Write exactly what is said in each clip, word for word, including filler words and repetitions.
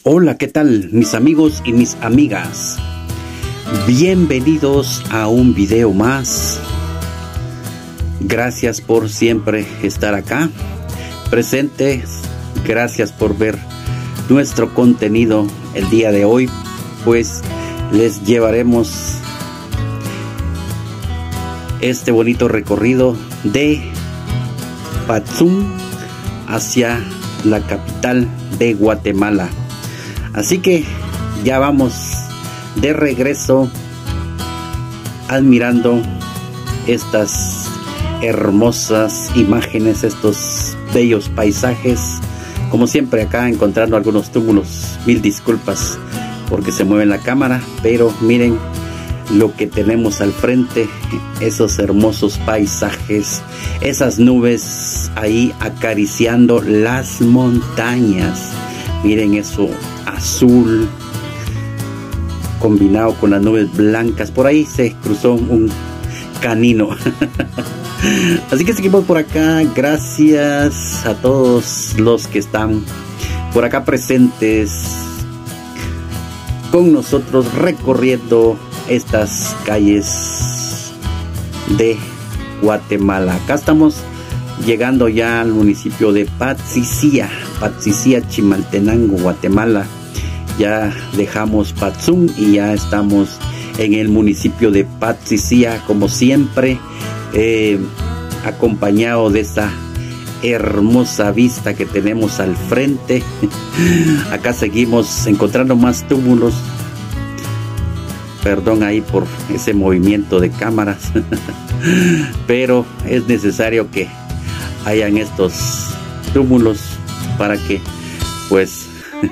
Hola, ¿qué tal mis amigos y mis amigas? Bienvenidos a un video más. Gracias por siempre estar acá presentes. Gracias por ver nuestro contenido. El día de hoy pues les llevaremos este bonito recorrido de Patzum hacia la capital de Guatemala. Así que ya vamos de regreso admirando estas hermosas imágenes, estos bellos paisajes. Como siempre acá encontrando algunos túmulos, mil disculpas porque se mueve la cámara, pero miren lo que tenemos al frente, esos hermosos paisajes, esas nubes ahí acariciando las montañas. Miren eso azul combinado con las nubes blancas. Por ahí se cruzó un canino. Así que seguimos por acá. Gracias a todos los que están por acá presentes con nosotros recorriendo estas calles de Guatemala. Acá estamos llegando ya al municipio de Patzicía, Patzicía, Chimaltenango, Guatemala. Ya dejamos Patzum y ya estamos en el municipio de Patzicía, como siempre, eh, acompañado de esta hermosa vista que tenemos al frente. Acá seguimos encontrando más túmulos. Perdón ahí por ese movimiento de cámaras, pero es necesario que hayan estos túmulos para que pues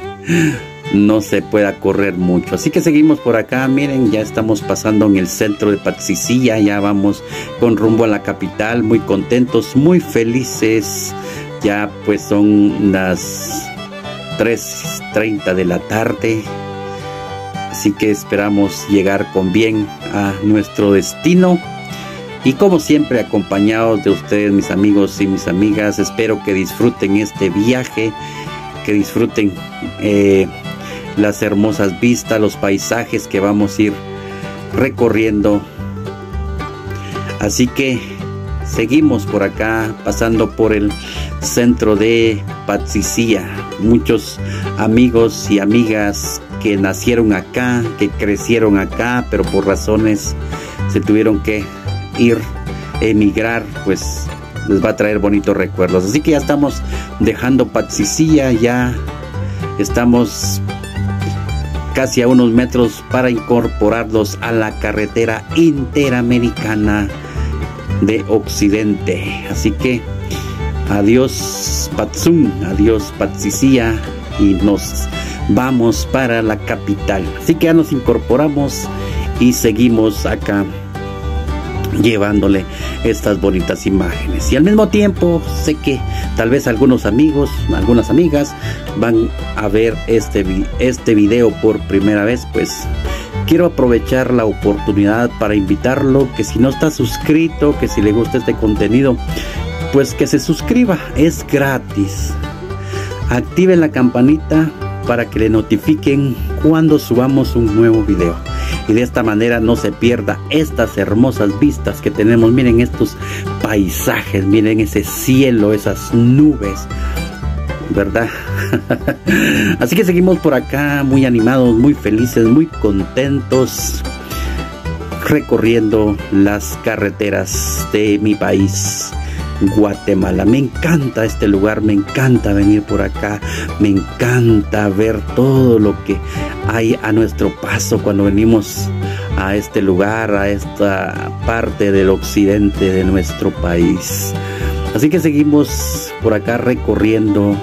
no se pueda correr mucho. Así que seguimos por acá. Miren, ya estamos pasando en el centro de Patzicía, ya vamos con rumbo a la capital, muy contentos, muy felices. Ya pues son las tres treinta de la tarde, así que esperamos llegar con bien a nuestro destino. Y como siempre, acompañados de ustedes, mis amigos y mis amigas. Espero que disfruten este viaje, que disfruten eh, las hermosas vistas, los paisajes que vamos a ir recorriendo. Así que seguimos por acá, pasando por el centro de Patzicía. Muchos amigos y amigas que nacieron acá, que crecieron acá, pero por razones se tuvieron que ir, emigrar, pues les va a traer bonitos recuerdos. Así que ya estamos dejando Patzicía, ya estamos casi a unos metros para incorporarnos a la carretera interamericana de Occidente. Así que adiós Patzum, adiós Patzicía, y nos vamos para la capital. Así que ya nos incorporamos y seguimos acá llevándole estas bonitas imágenes. Y al mismo tiempo sé que tal vez algunos amigos, algunas amigas van a ver este, este video por primera vez. Pues quiero aprovechar la oportunidad para invitarlo, que si no está suscrito, que si le gusta este contenido, pues que se suscriba, es gratis. Active la campanita para que le notifiquen cuando subamos un nuevo video, y de esta manera no se pierda estas hermosas vistas que tenemos. Miren estos paisajes, miren ese cielo, esas nubes, ¿verdad? Así que seguimos por acá muy animados, muy felices, muy contentos, recorriendo las carreteras de mi país, Guatemala. Me encanta este lugar, me encanta venir por acá, me encanta ver todo lo que hay a nuestro paso cuando venimos a este lugar, a esta parte del occidente de nuestro país. Así que seguimos por acá recorriendo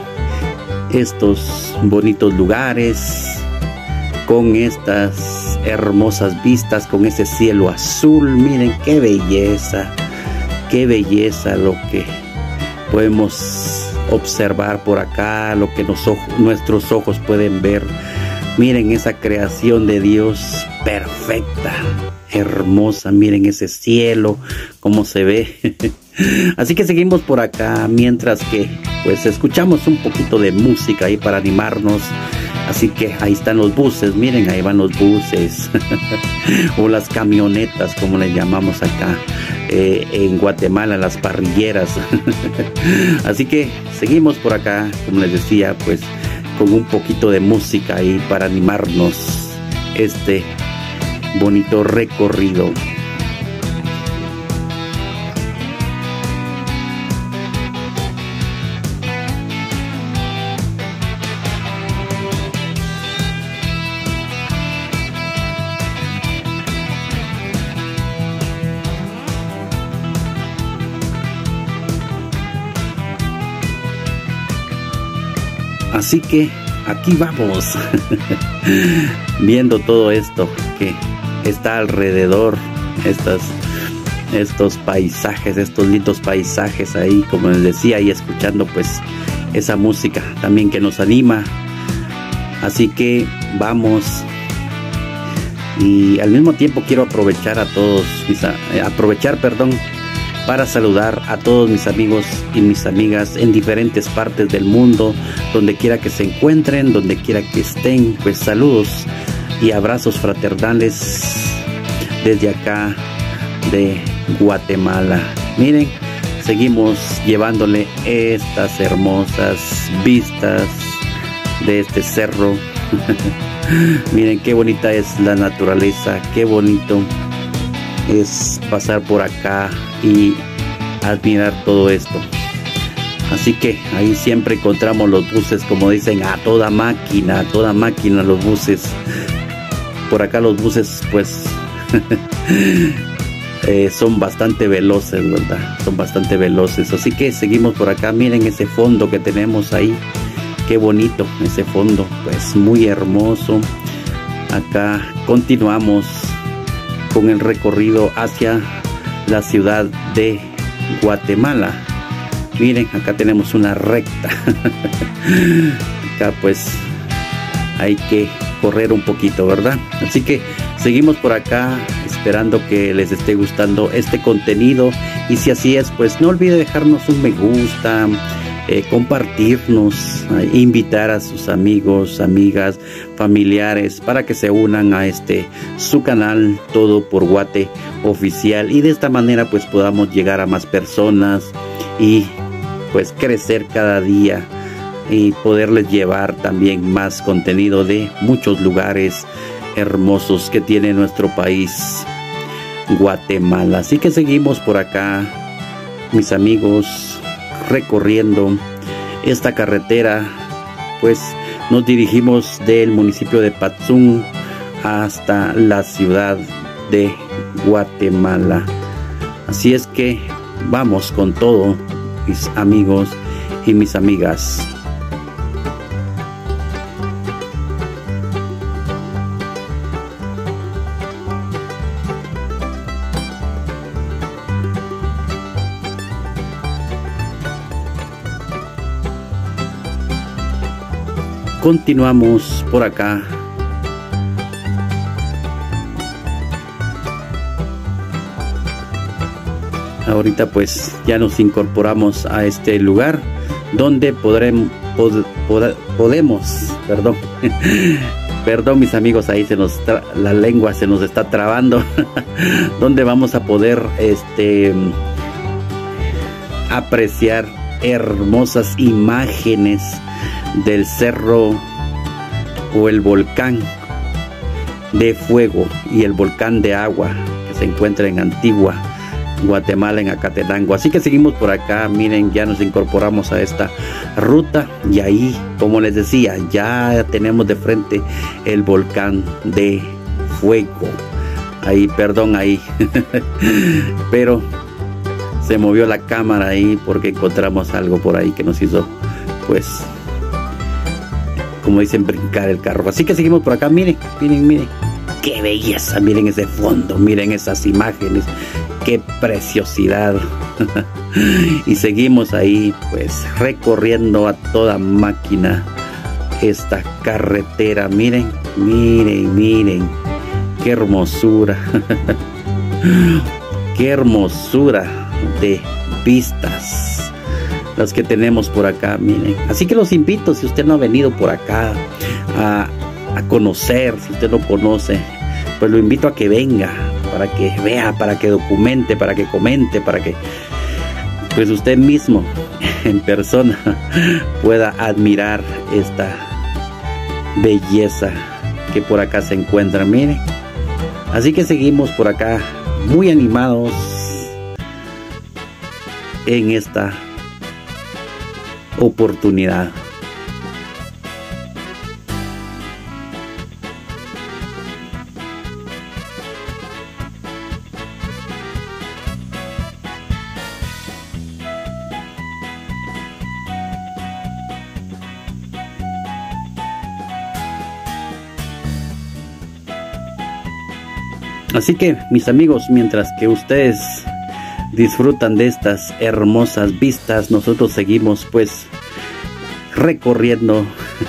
estos bonitos lugares con estas hermosas vistas, con ese cielo azul. Miren qué belleza, qué belleza lo que podemos observar por acá, lo que nos, nuestros ojos pueden ver. Miren esa creación de Dios perfecta, hermosa. Miren ese cielo, cómo se ve. Así que seguimos por acá mientras que pues escuchamos un poquito de música ahí para animarnos Así que ahí están los buses, miren, ahí van los buses o las camionetas, como les llamamos acá eh, en Guatemala, las parrilleras. Así que seguimos por acá, como les decía, pues con un poquito de música ahí para animarnos este bonito recorrido. Así que aquí vamos, viendo todo esto que está alrededor, estas, estos paisajes, estos lindos paisajes ahí, como les decía, y escuchando pues esa música también que nos anima. Así que vamos, y al mismo tiempo quiero aprovechar a todos, mis, eh, aprovechar, perdón, para saludar a todos mis amigos y mis amigas en diferentes partes del mundo, donde quiera que se encuentren, donde quiera que estén, pues saludos y abrazos fraternales desde acá de Guatemala. Miren, seguimos llevándole estas hermosas vistas de este cerro. Miren qué bonita es la naturaleza, qué bonito es pasar por acá y admirar todo esto. Así que ahí siempre encontramos los buses, como dicen, a toda máquina, a toda máquina los buses. Por acá los buses pues eh, son bastante veloces, ¿verdad? Son bastante veloces. Así que seguimos por acá. Miren ese fondo que tenemos ahí. Qué bonito ese fondo, pues muy hermoso. Acá continuamos con el recorrido hacia la ciudad de Guatemala. Miren, acá tenemos una recta. Acá pues hay que correr un poquito, ¿verdad? Así que seguimos por acá esperando que les esté gustando este contenido, y si así es, pues no olvide dejarnos un me gusta, eh, compartirnos, eh, invitar a sus amigos, amigas, familiares para que se unan a este su canal Todo por Guate Oficial, y de esta manera pues podamos llegar a más personas y pues crecer cada día y poderles llevar también más contenido de muchos lugares hermosos que tiene nuestro país Guatemala. Así que seguimos por acá, mis amigos, recorriendo esta carretera. Pues nos dirigimos del municipio de Patzún hasta la ciudad de Guatemala. Así es que vamos con todo, mis amigos y mis amigas. Continuamos por acá. Ahorita pues ya nos incorporamos a este lugar donde podremos pod, pod, podemos, perdón, perdón mis amigos, ahí se nos la lengua se nos está trabando, donde vamos a poder este apreciar hermosas imágenes del cerro o el volcán de fuego y el volcán de agua que se encuentra en Antigua Guatemala, en Acatenango. Así que seguimos por acá. Miren, ya nos incorporamos a esta ruta y ahí, como les decía, ya tenemos de frente el volcán de fuego. Ahí, perdón, ahí pero se movió la cámara ahí porque encontramos algo por ahí que nos hizo, pues, como dicen, brincar el carro. Así que seguimos por acá. Miren, miren, miren qué belleza, miren ese fondo, miren esas imágenes, qué preciosidad. Y seguimos ahí pues recorriendo a toda máquina esta carretera. Miren, miren, miren qué hermosura. Qué hermosura de vistas las que tenemos por acá, miren. Así que los invito, si usted no ha venido por acá a, a conocer, si usted no conoce, pues lo invito a que venga, para que vea, para que documente, para que comente, para que pues usted mismo en persona pueda admirar esta belleza que por acá se encuentra, miren. Así que seguimos por acá muy animados en esta oportunidad. Así que, mis amigos, mientras que ustedes disfrutan de estas hermosas vistas, nosotros seguimos pues recorriendo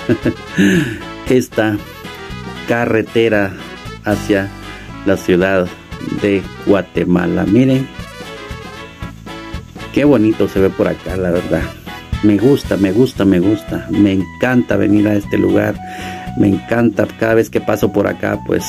esta carretera hacia la ciudad de Guatemala. Miren qué bonito se ve por acá, la verdad. Me gusta, me gusta, me gusta. Me encanta venir a este lugar. Me encanta cada vez que paso por acá, pues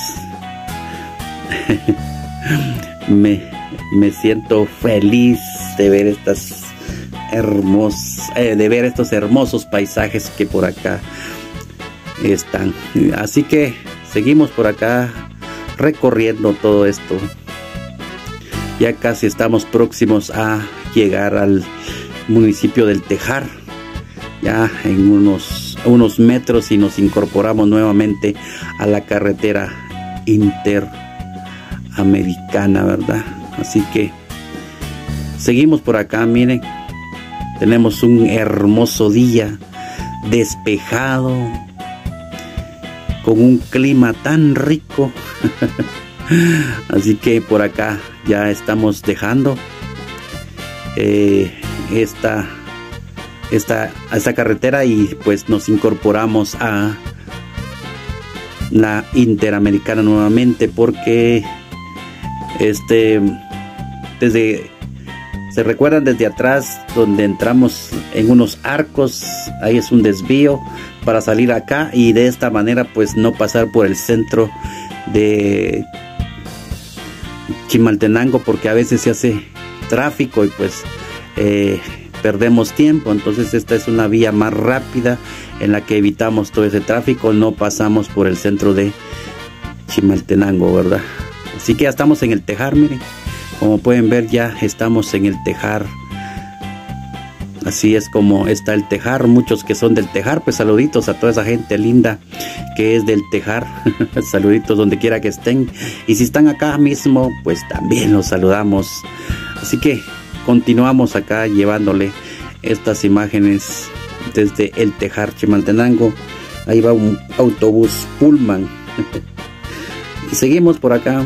me, me siento feliz de ver estas hermosas, eh, de ver estos hermosos paisajes que por acá están. Así que seguimos por acá recorriendo todo esto. Ya casi estamos próximos a llegar al municipio del Tejar. Ya en unos, unos metros y nos incorporamos nuevamente a la carretera interamericana, ¿verdad? Así que seguimos por acá, miren. Tenemos un hermoso día, despejado, con un clima tan rico. Así que por acá ya estamos dejando eh, esta, esta, esta carretera y pues nos incorporamos a la Interamericana nuevamente, porque este desde se recuerdan desde atrás donde entramos en unos arcos, ahí es un desvío para salir acá y de esta manera pues no pasar por el centro de Chimaltenango, porque a veces se hace tráfico y pues eh, perdemos tiempo. Entonces esta es una vía más rápida en la que evitamos todo ese tráfico, no pasamos por el centro de Chimaltenango, ¿verdad? Así que ya estamos en el Tejar, miren, como pueden ver ya estamos en el Tejar. Así es como está el Tejar. Muchos que son del Tejar, pues saluditos a toda esa gente linda que es del Tejar. Saluditos donde quiera que estén. Y si están acá mismo, pues también los saludamos. Así que continuamos acá llevándole estas imágenes desde el Tejar, Chimaltenango. Ahí va un autobús Pullman. Y seguimos por acá.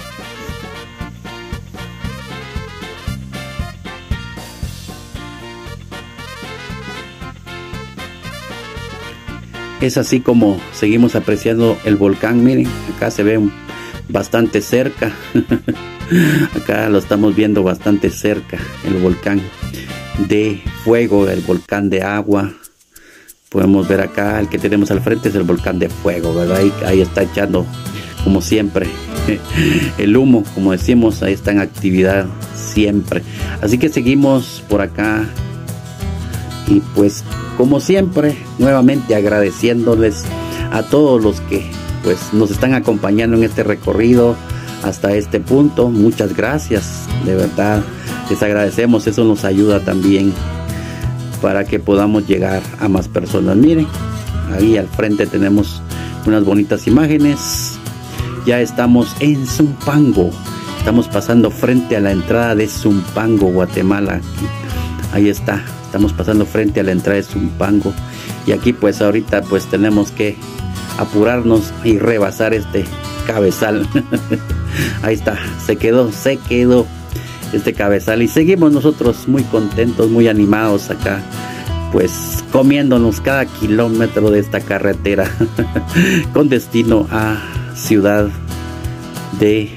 Es así como seguimos apreciando el volcán. Miren, acá se ve bastante cerca. Acá lo estamos viendo bastante cerca, el volcán de fuego, el volcán de agua. Podemos ver acá, el que tenemos al frente es el volcán de fuego, ¿verdad? Ahí, ahí está echando, como siempre, el humo, como decimos, ahí está en actividad siempre. Así que seguimos por acá. Y pues como siempre, nuevamente agradeciéndoles a todos los que pues nos están acompañando en este recorrido hasta este punto. Muchas gracias, de verdad les agradecemos. Eso nos ayuda también para que podamos llegar a más personas. Miren, ahí al frente tenemos unas bonitas imágenes. Ya estamos en Zumpango, estamos pasando frente a la entrada de Zumpango, Guatemala. Ahí está, estamos pasando frente a la entrada de Zumpango. Y aquí pues ahorita pues tenemos que apurarnos y rebasar este cabezal. Ahí está, se quedó, se quedó este cabezal. Y seguimos nosotros muy contentos, muy animados acá, pues comiéndonos cada kilómetro de esta carretera con destino a Ciudad de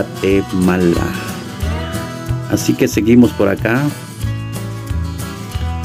Guatemala. Así que seguimos por acá.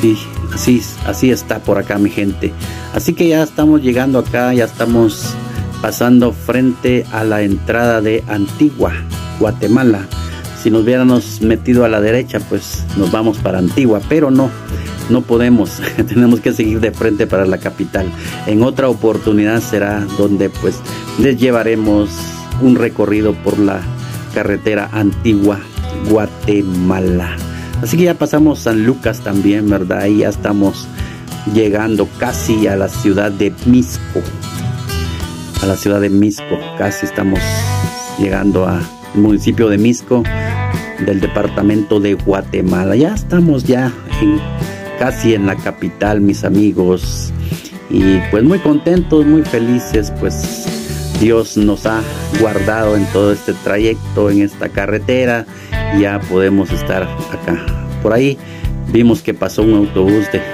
así, así, así está por acá, mi gente. Así que ya estamos llegando acá, ya estamos pasando frente a la entrada de Antigua, Guatemala. Si nos hubiéramos metido a la derecha, pues nos vamos para Antigua, pero no, no podemos. Tenemos que seguir de frente para la capital. En otra oportunidad será donde pues les llevaremos un recorrido por la carretera Antigua, Guatemala. Así que ya pasamos San Lucas también, ¿verdad? Y ya estamos llegando casi a la ciudad de Mixco. A la ciudad de Mixco, casi estamos llegando al municipio de Mixco del departamento de Guatemala. Ya estamos ya en, casi en la capital, mis amigos, y pues muy contentos, muy felices, pues Dios nos ha guardado en todo este trayecto, en esta carretera. Ya podemos estar acá. Por ahí vimos que pasó un autobús de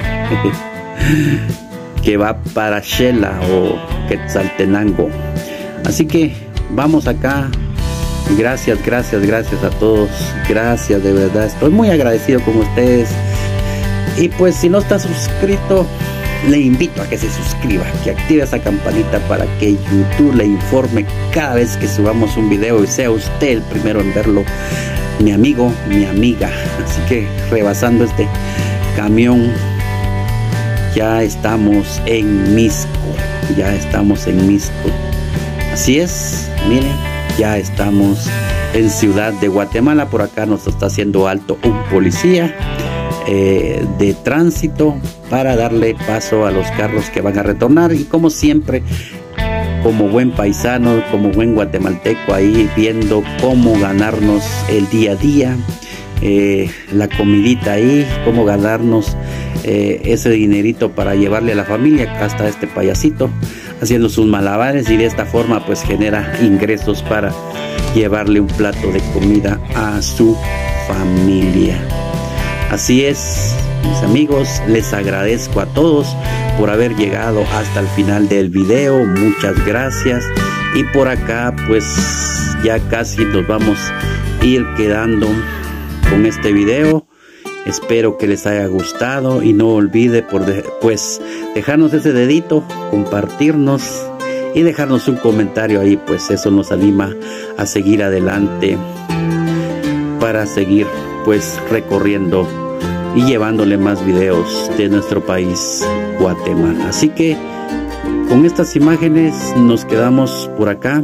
que va para Xela o Quetzaltenango. Así que vamos acá. Gracias, gracias, gracias a todos. Gracias, de verdad. Estoy muy agradecido con ustedes. Y pues si no está suscrito, le invito a que se suscriba, que active esa campanita para que YouTube le informe cada vez que subamos un video y sea usted el primero en verlo, mi amigo, mi amiga. Así que rebasando este camión, ya estamos en Mixco, ya estamos en Mixco. Así es, miren, ya estamos en Ciudad de Guatemala. Por acá nos está haciendo alto un policía eh, de tránsito para darle paso a los carros que van a retornar. Y como siempre, como buen paisano, como buen guatemalteco, ahí viendo cómo ganarnos el día a día, eh, la comidita ahí, cómo ganarnos eh, ese dinerito para llevarle a la familia. Acá está este payasito haciendo sus malabares y de esta forma pues genera ingresos para llevarle un plato de comida a su familia. Así es, mis amigos, les agradezco a todos por haber llegado hasta el final del video. Muchas gracias. Y por acá pues ya casi nos vamos a ir quedando con este video. Espero que les haya gustado y no olvide por de, pues dejarnos ese dedito, compartirnos y dejarnos un comentario ahí, pues eso nos anima a seguir adelante para seguir pues recorriendo y llevándole más videos de nuestro país, Guatemala. Así que con estas imágenes nos quedamos por acá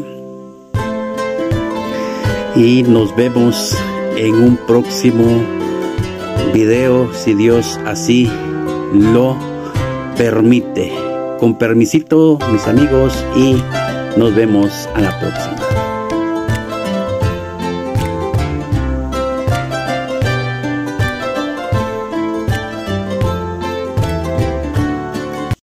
y nos vemos en un próximo video, si Dios así lo permite. Con permisito, mis amigos, y nos vemos a la próxima.